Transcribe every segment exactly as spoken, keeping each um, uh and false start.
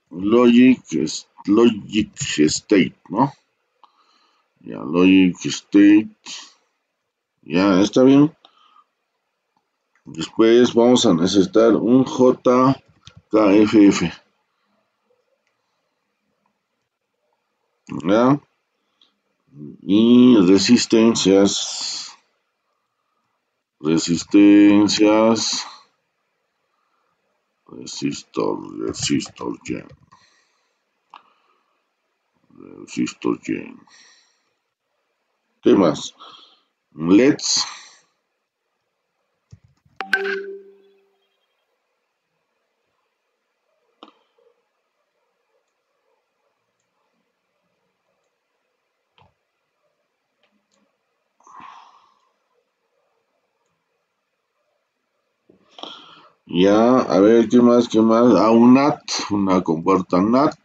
logic, logic state, ¿no? Ya, logic state. Ya, está bien. Después vamos a necesitar un J K F F. ¿Ya? Y resistencias. Resistencias. Resistor, resistor gen. Resistor gen. ¿Qué más? L E Ds. Ya, a ver, ¿qué más? ¿Qué más? Ah, un N A T, una compuerta N A T.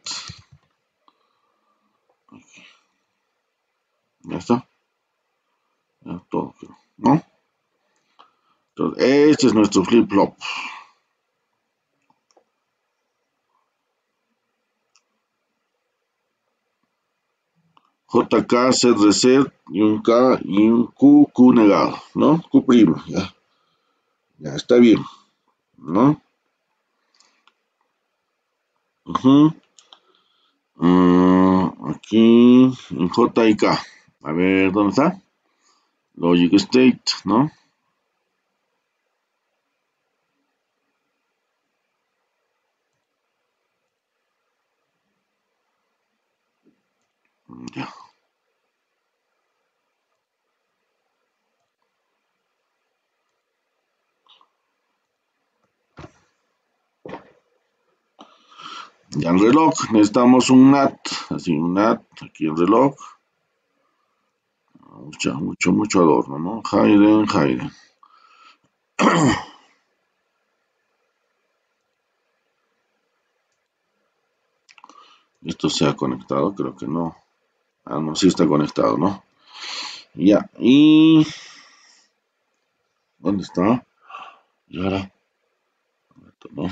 Ya está. Ya todo, ¿no? Entonces, este es nuestro flip-flop. J K, Z reset, y un K, y un Q, Q negado, ¿no? Q primo, ya. Ya, está bien, ¿no? Uh-huh. uh, aquí, en J y K. A ver, ¿dónde está? Logic state, ¿no? Ya. Ya en reloj necesitamos un N A T, así un N A T, aquí el reloj. Mucho, mucho, mucho adorno, ¿no? Hayden, Hayden. Esto se ha conectado, creo que no. Ah, no, sí está conectado, ¿no? Ya, y... ¿Dónde está? Y ahora... No,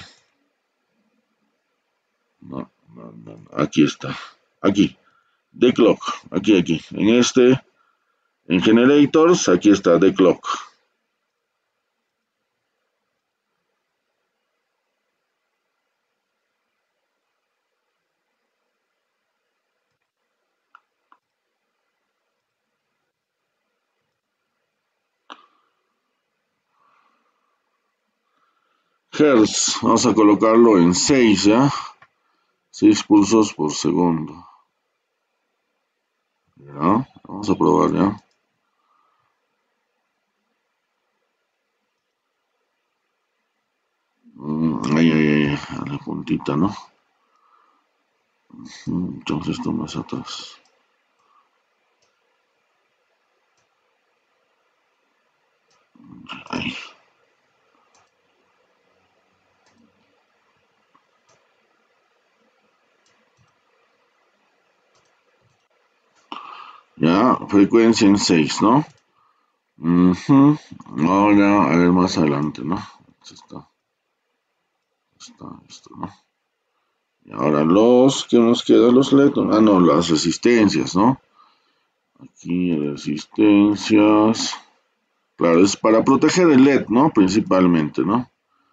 no, no, no, aquí está. Aquí. The clock. Aquí, aquí. En este... En generators, aquí está The clock. Hertz, vamos a colocarlo en seis, ¿ya? seis pulsos por segundo. ¿Ya? Vamos a probar, ¿ya? Mm, ay, ay, ay, a la puntita, ¿no? Entonces esto más atrás. Ahí. Ya, frecuencia en seis, ¿no? Uh-huh. Ahora, a ver más adelante, ¿no? Está, está, esto, ¿no? Y ahora los, ¿qué nos queda? Los L E D. Ah, no, las resistencias, ¿no? Aquí resistencias. Claro, es para proteger el L E D, ¿no? Principalmente, ¿no?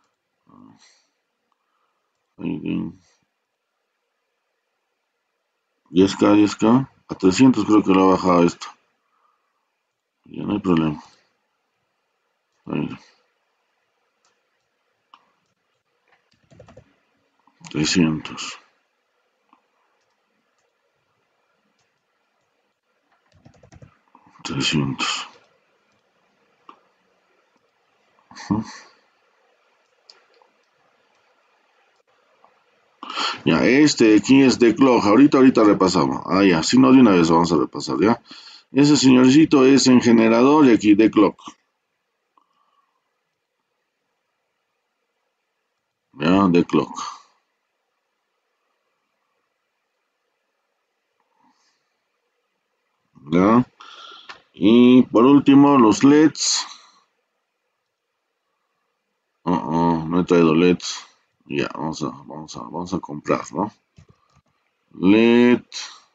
diez K, diez K. A trescientos creo que lo ha bajado esto. Ya no hay problema. Ahí. trescientos. trescientos. Uh-huh. Ya, este aquí es de clock. Ahorita, ahorita repasamos. Ah, ya, si no de una vez vamos a repasar, ¿ya? Ese señorcito es en generador y aquí de clock. Ya, de clock. Ya. Y por último, los L E Ds. Uh -uh, no he traído L E Ds. Ya, vamos a, vamos a, vamos a comprar, ¿no? Let.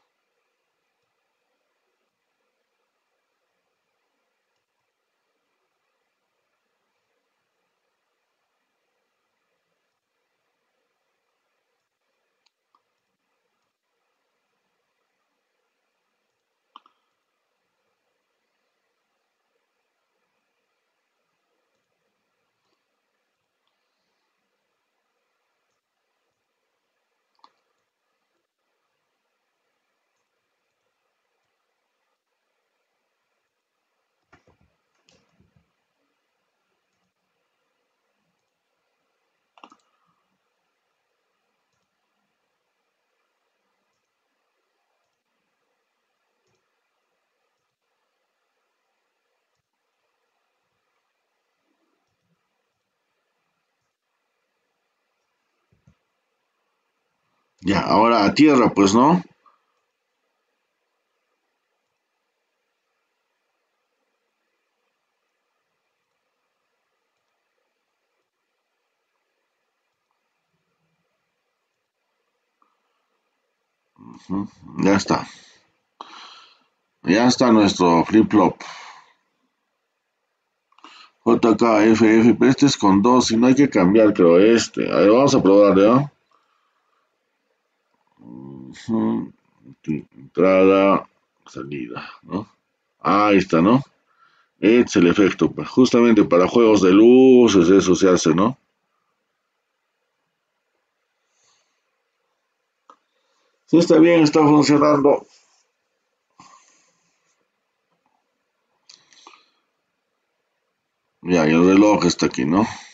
Ya, ahora a tierra, pues, ¿no? Uh-huh. Ya está. Ya está nuestro flip-flop. J K F F, pero este es con dos y no hay que cambiar, creo, este. A ver, vamos a probar, ¿ya? Uh-huh. Entrada, salida, ¿no? Ah, ahí está, ¿no? Este es el efecto, pues, justamente para juegos de luces, eso se hace, ¿no? Sí, está bien, está funcionando. Ya, y el reloj está aquí, ¿no?